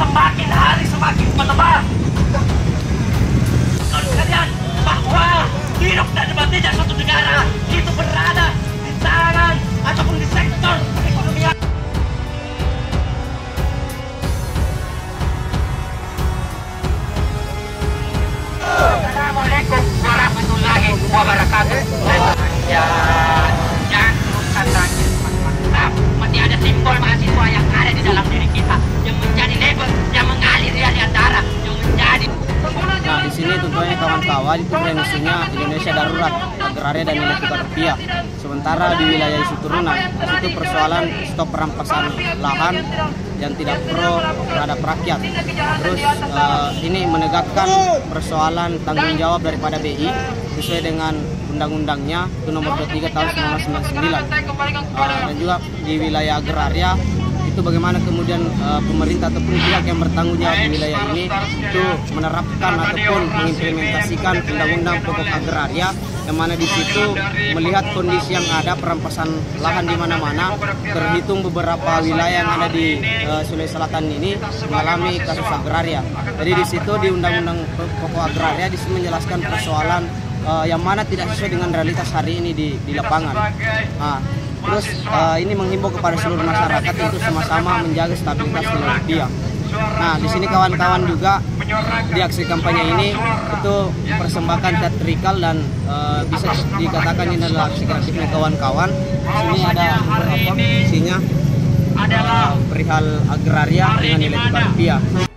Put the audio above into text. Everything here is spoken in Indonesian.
semakin hari semakin menebal. Kalian bahwa hidup dan matinya suatu negara itu berada di tangan ataupun di sektor ekonomi. Assalamualaikum warahmatullahi wabarakatuh. Ya, jangan teruskan lagi teman-teman. Masih ada simbol mahasiswa yang ada di dalam diri kita yang menjadi label yang mengalir di antara yang menjadi. Nah, di sini tentunya kawan-kawan itu promosinya Indonesia darurat, agraria dan nilai tukar rupiah. Sementara di wilayah isu turunan, itu persoalan stop perampasan lahan yang tidak pro terhadap rakyat. Terus ini menegakkan persoalan tanggung jawab daripada BI sesuai dengan undang-undangnya itu nomor 23 tahun 1999. Dan juga di wilayah agraria itu bagaimana kemudian pemerintah ataupun pihak yang bertanggung jawab di wilayah ini itu menerapkan ataupun mengimplementasikan undang-undang pokok agraria yang mana di situ melihat kondisi yang ada perampasan lahan di mana-mana, terhitung beberapa wilayah yang ada di Sulawesi Selatan ini mengalami kasus agraria. Jadi di situ di undang-undang pokok agraria di sini menjelaskan persoalan yang mana tidak sesuai dengan realitas hari ini di lapangan. Nah, terus ini menghimbau kepada seluruh masyarakat untuk sama-sama menjaga stabilitas nilai rupiah. Nah, di sini kawan-kawan juga di aksi kampanye ini itu persembahkan teatrikal dan bisa dikatakan ini adalah aksi kreatifnya kawan-kawan. Sini ada beberapa isinya adalah perihal agraria dengan nilai tukar rupiah.